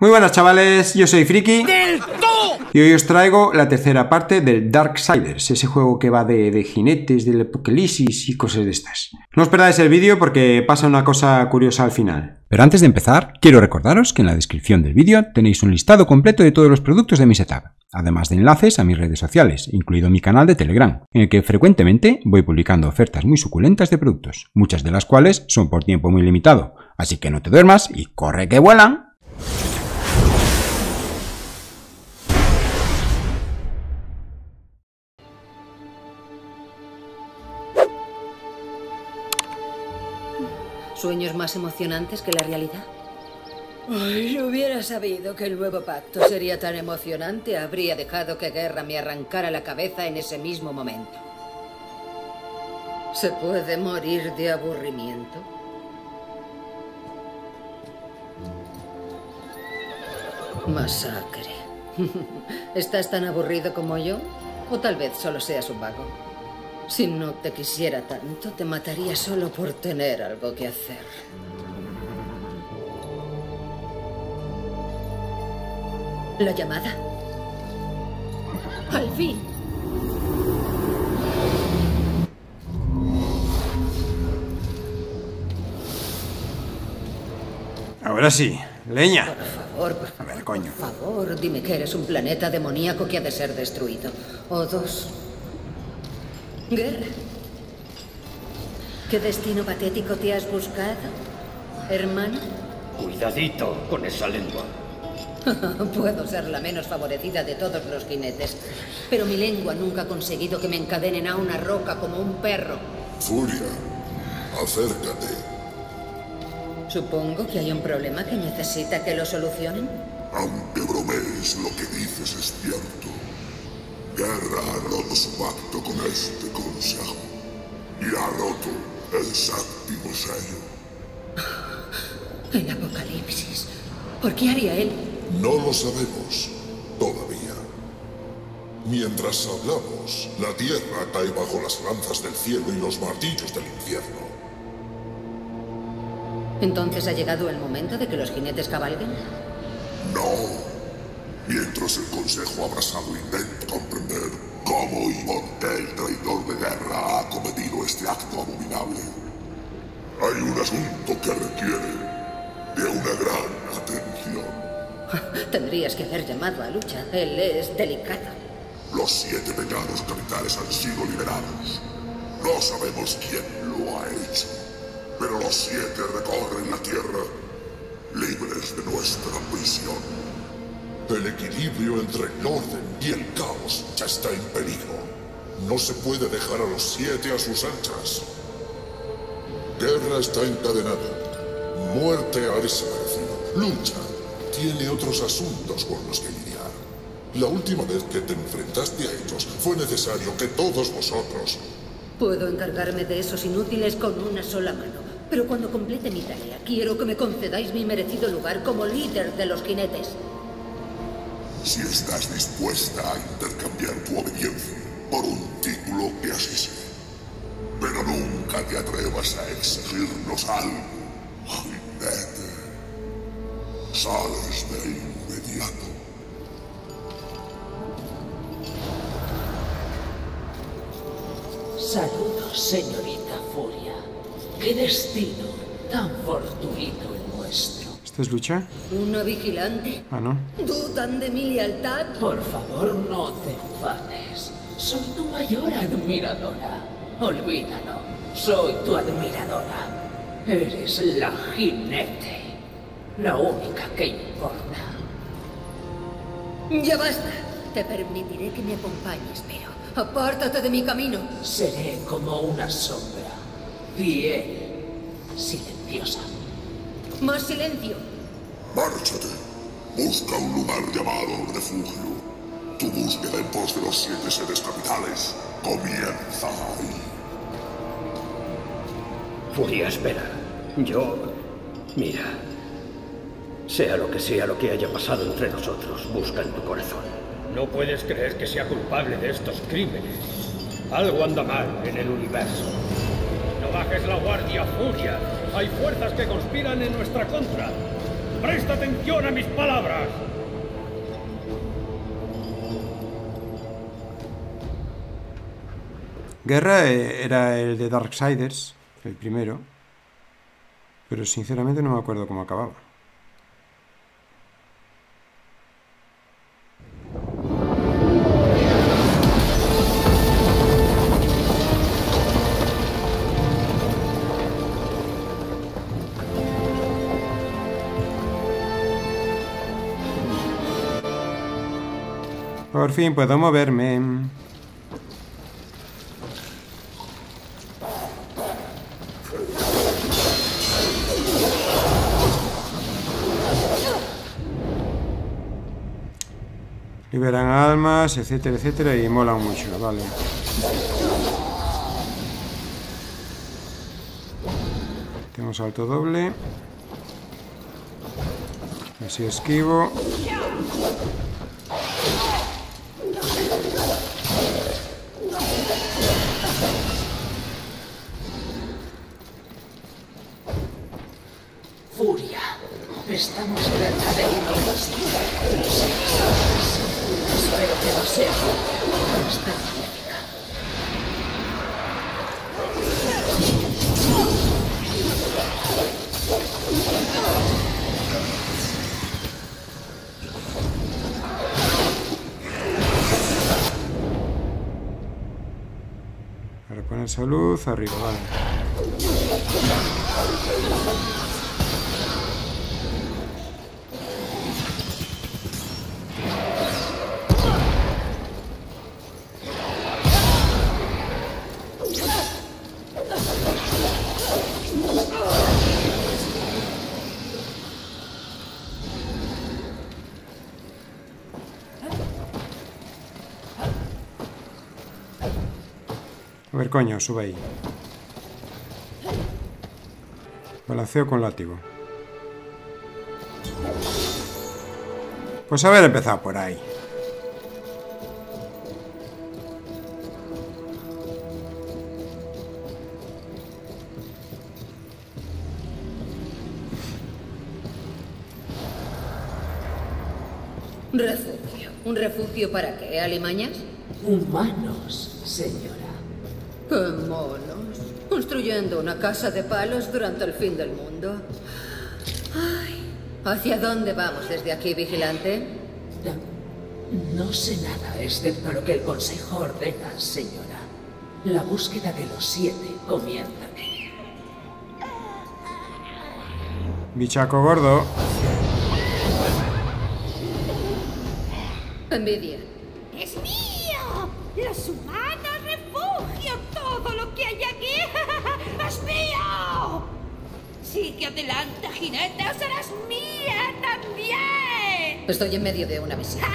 Muy buenas chavales, yo soy Friki y hoy os traigo la tercera parte del Darksiders, ese juego que va de jinetes, del apocalipsis y cosas de estas. No os perdáis el vídeo porque pasa una cosa curiosa al final. Pero antes de empezar, quiero recordaros que en la descripción del vídeo tenéis un listado completo de todos los productos de mi setup, además de enlaces a mis redes sociales, incluido mi canal de Telegram, en el que frecuentemente voy publicando ofertas muy suculentas de productos, muchas de las cuales son por tiempo muy limitado, así que no te duermas y corre que vuelan. ¿Sueños más emocionantes que la realidad? Ay, si hubiera sabido que el nuevo pacto sería tan emocionante, habría dejado que Guerra me arrancara la cabeza en ese mismo momento. ¿Se puede morir de aburrimiento? Masacre. ¿Estás tan aburrido como yo? O tal vez solo seas un vago. Si no te quisiera tanto, te mataría solo por tener algo que hacer. ¿La llamada? ¡Al fin! Ahora sí, leña. Por favor, A ver, coño. por favor, dime que eres un planeta demoníaco que ha de ser destruido. O dos. Guerra. ¿Qué destino patético te has buscado, hermano? Cuidadito con esa lengua. Puedo ser la menos favorecida de todos los jinetes, pero mi lengua nunca ha conseguido que me encadenen a una roca como un perro. Furia, acércate. Supongo que hay un problema que necesita que lo solucionen. Aunque bromees, lo que dices es cierto. Guerra ha roto su pacto con este consejo. Y ha roto el séptimo sello. El apocalipsis. ¿Por qué haría él? No lo sabemos todavía. Mientras hablamos, la tierra cae bajo las lanzas del cielo y los martillos del infierno. ¿Entonces ha llegado el momento de que los jinetes cabalguen? No. Mientras el Consejo abrasado intenta comprender cómo y por qué el traidor de Guerra ha cometido este acto abominable. Hay un asunto que requiere de una gran atención. Tendrías que haber llamado a lucha. Él es delicado. Los 7 pecados capitales han sido liberados. No sabemos quién lo ha hecho, pero los 7 recorren la tierra, libres de nuestra prisión. El equilibrio entre el orden y el caos ya está en peligro. No se puede dejar a los 7 a sus anchas. Guerra está encadenada. Muerte ha desaparecido. Lucha tiene otros asuntos con los que lidiar. La última vez que te enfrentaste a ellos, fue necesario que todos vosotros... Puedo encargarme de esos inútiles con una sola mano. Pero cuando complete mi tarea, quiero que me concedáis mi merecido lugar como líder de los jinetes. Si estás dispuesta a intercambiar tu obediencia por un título, que así sea. Pero nunca te atrevas a exigirnos algo, jinete. Sales de inmediato. Saludos, señorita Furia. Qué destino tan fortuito el nuestro. ¿Esto es lucha? ¿Una vigilante? Ah, ¿no? ¿Dudan de mi lealtad? Por favor, no te enfades. Soy tu mayor admiradora. Olvídalo. Soy tu admiradora. Eres la jinete. La única que importa. ¡Ya basta! Te permitiré que me acompañes, pero apártate de mi camino. Seré como una sombra. Fiel. Silenciosa. ¡Más silencio! Márchate. Busca un lugar llamado refugio. Tu búsqueda en pos de los 7 seres capitales comienza ahí. Furia, espera. Mira. Sea lo que haya pasado entre nosotros, busca en tu corazón. No puedes creer que sea culpable de estos crímenes. Algo anda mal en el universo. No bajes la guardia, Furia. Hay fuerzas que conspiran en nuestra contra. ¡Presta atención a mis palabras! Guerra era el de Darksiders, el primero. Pero sinceramente no me acuerdo cómo acababa. Por fin puedo moverme. Liberan almas, etcétera, etcétera, y molan mucho, vale. Tengo salto doble. Así esquivo. Furia. Estamos cerca de una invasión. Espero que no sea está magnífica. Para poner salud, arriba, vale. A ver, coño, sube ahí. Balanceo con látigo. Pues haber empezado por ahí. Refugio. ¿Un refugio para qué, alimañas? Humanos, señora. ¡Qué monos! Construyendo una casa de palos durante el fin del mundo. Ay, ¿hacia dónde vamos desde aquí, vigilante? No sé nada, excepto lo que el Consejo ordena, señora. La búsqueda de los 7 comienza. Bichaco gordo. Envidia. ¡Es mío! ¡Los humanos refugio! ¡Todo lo que hay aquí! ¡Es mío! Sigue adelante, jinete, o serás mía también. Estoy en medio de una misión.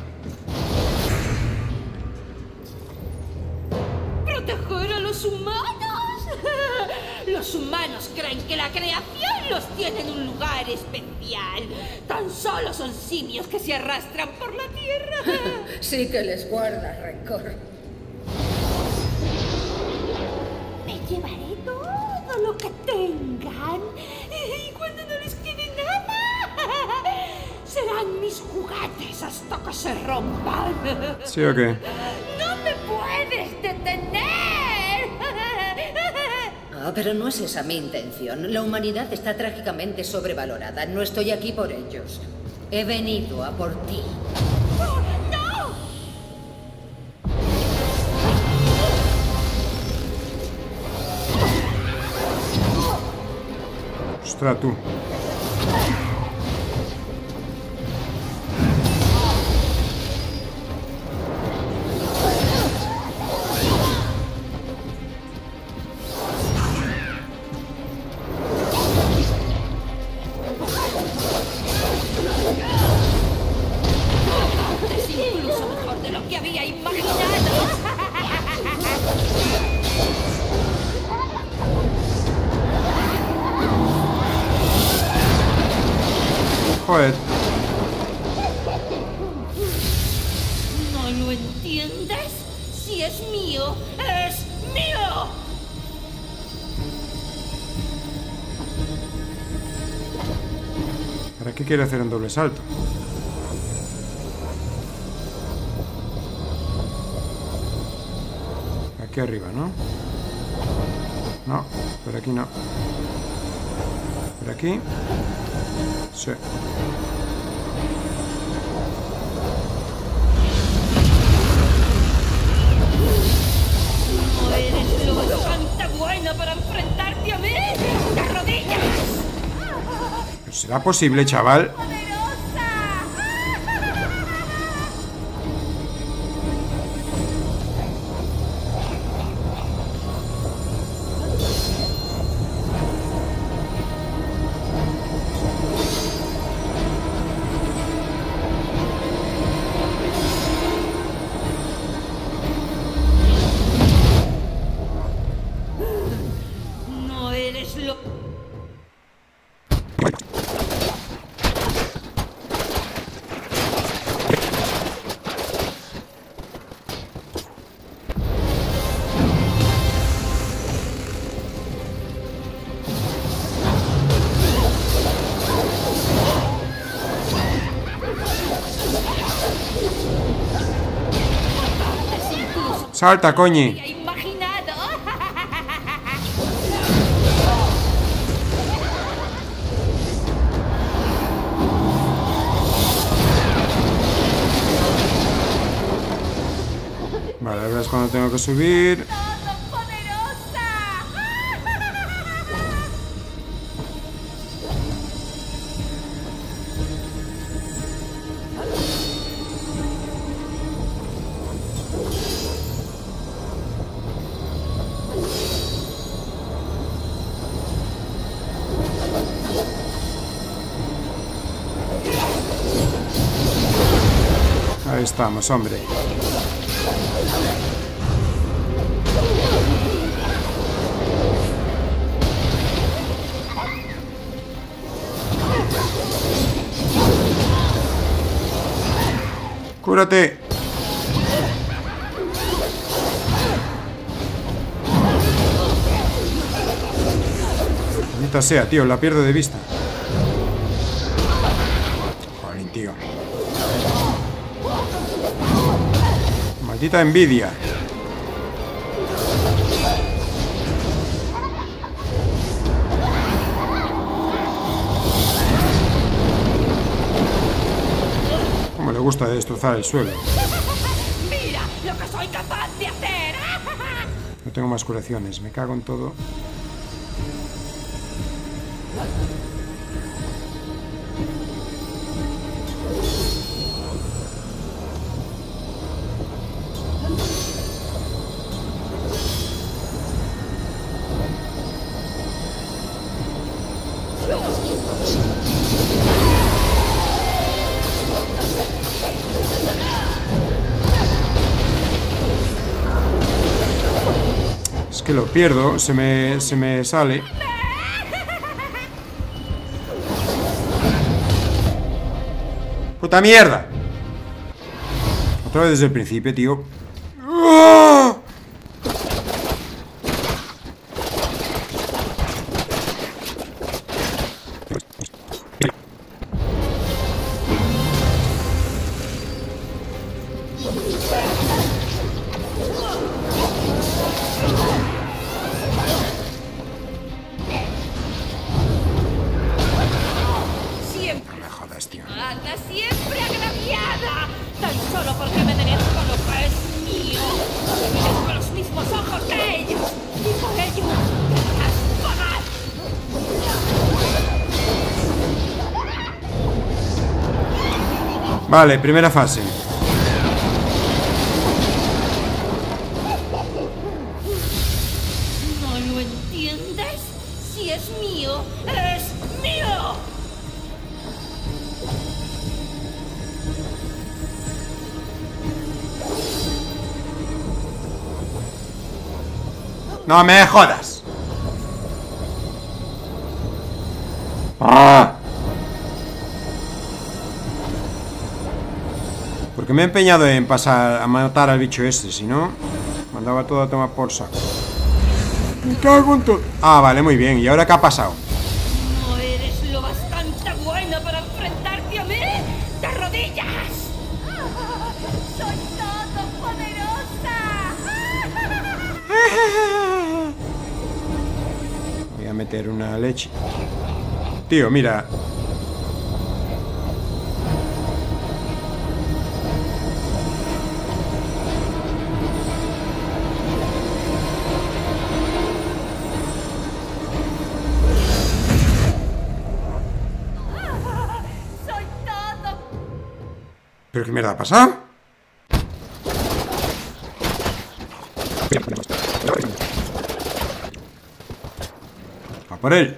¿Proteger a los humanos? Los humanos creen que la creación los tiene en un lugar especial. Tan solo son simios que se arrastran por la tierra. Sí que les guarda rencor. Me llevaré todo lo que tengan. Y cuando no les quede nada, serán mis juguetes hasta que se rompan. ¿Sí o qué? ¡No me puedes detener! Ah, pero no es esa mi intención. La humanidad está trágicamente sobrevalorada. No estoy aquí por ellos. He venido a por ti. ¡No! Ostras, tú. Es incluso mejor de lo que había imaginado. Joder. ¿No lo entiendes? Si es mío, es mío. ¿Para qué quiere hacer un doble salto? Aquí arriba, ¿no? No, por aquí no. Por aquí. Sí. No eres lo bastante buena para enfrentarte a mí. ¡De rodillas! ¿Pero será posible, chaval? No eres lo... Salta, coñi. había imaginado. Vale, ahora es cuando tengo que subir. ¡Todopoderosa! Ahí estamos, hombre. ¡Cúrate! Maldita sea, tío, la pierdo de vista. Jolín, tío. Maldita envidia. Cómo le gusta destrozar el suelo. ¡Mira lo que soy capaz de hacer! No tengo más curaciones, me cago en todo. Es que lo pierdo, se me sale. ¡Puta mierda! Otra vez desde el principio, tío. ¡Oh! Siempre, No me jodas, tío. anda siempre agraciada. Tan solo porque me merezco lo que es mío. Merezco los mismos ojos que ellos. Y por ello, deberás pagar. Vale, primera fase. ¿No lo entiendes? Si es mío, es mío. ¡No me jodas! ¡Ah! Porque me he empeñado en pasar a matar al bicho este, si no, mandaba todo a tomar por saco. Me cago en todo. Ah, vale, muy bien. ¿Y ahora qué ha pasado? No eres lo bastante buena para enfrentar meter una leche. Tío, mira. ¡Soy todo! ¿Pero qué mierda ha pasado? A por él.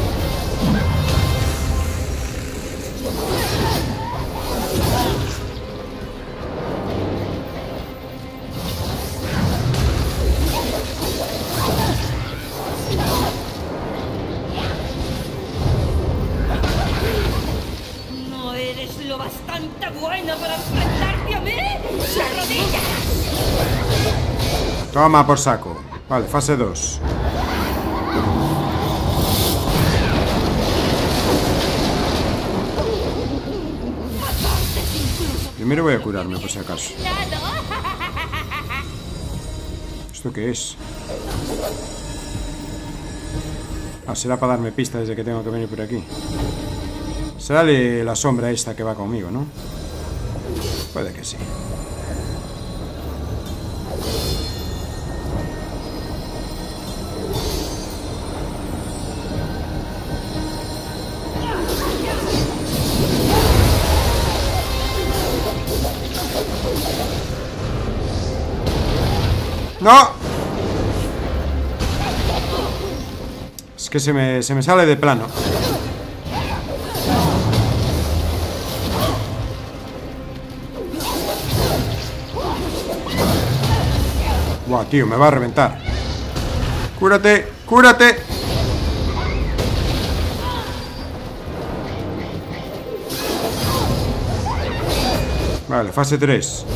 ¿No eres lo bastante bueno para enfrentarte a mí? ¡De rodillas! Toma por saco. Vale, fase 2. Primero voy a curarme por si acaso. ¿Esto qué es? Ah, será para darme pista desde que tengo que venir por aquí. Será la sombra esta que va conmigo, ¿no? Puede que sí. ¡No! Es que se me sale de plano. Buah, tío, me va a reventar. ¡Cúrate! ¡Cúrate! Vale, fase 3.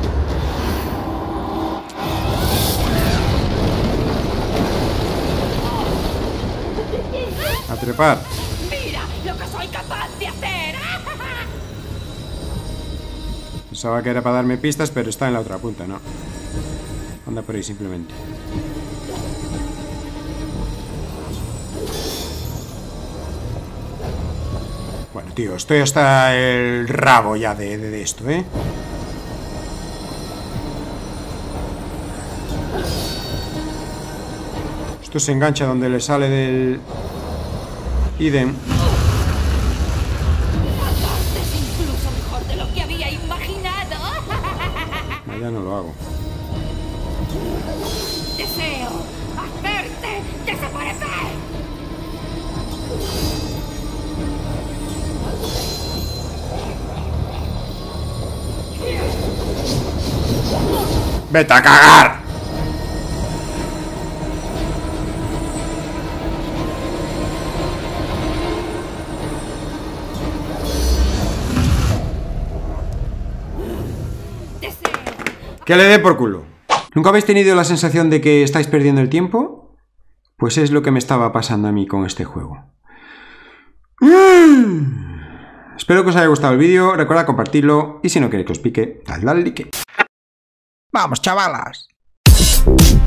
A trepar. ¡Mira lo que soy capaz de hacer! Pensaba que era para darme pistas, pero está en la otra punta, ¿no? Anda por ahí simplemente. Bueno, tío, estoy hasta el rabo ya de esto, ¿eh? Esto se engancha donde le sale del ítem. Es incluso mejor de lo que había imaginado. No, ya no lo hago. Deseo hacerte desaparecer. ¡Vete a cagar! Que le dé por culo. ¿Nunca habéis tenido la sensación de que estáis perdiendo el tiempo? Pues es lo que me estaba pasando a mí con este juego. Espero que os haya gustado el vídeo, recuerda compartirlo y si no queréis que os pique, dadle al like. ¡Vamos, chavalas!